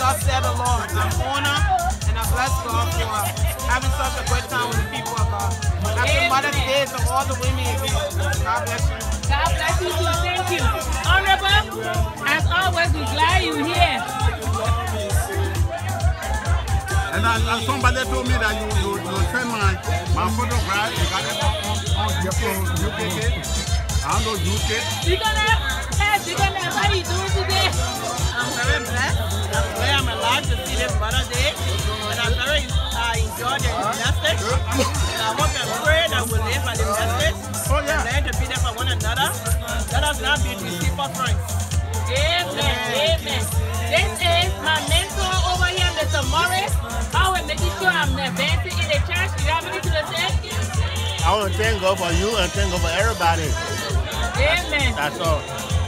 thus said the Lord. I'm honored and I bless God for having such a great time with the people of God. Happy Mother's Day to all the women again. God bless you. God bless you too. Thank you. Honorable, as always, we're glad you're here. And somebody told me that you send my photograph. You got it on UKK. I don't know UK. Digana, how are you doing today? I'm very blessed. I'm glad I'm alive to see this Mother's Day. And I'm very enjoyed the message. And I hope and pray that we'll live by the message. Oh, yeah. And learn to be there for one another. Let us not be deceitful friends. Amen. Amen. This is my mentor over here, Mr. Morris. I will making sure I'm advancing in the church. You have anything to say? I want to thank God for you and thank God for everybody. Amen. That's all.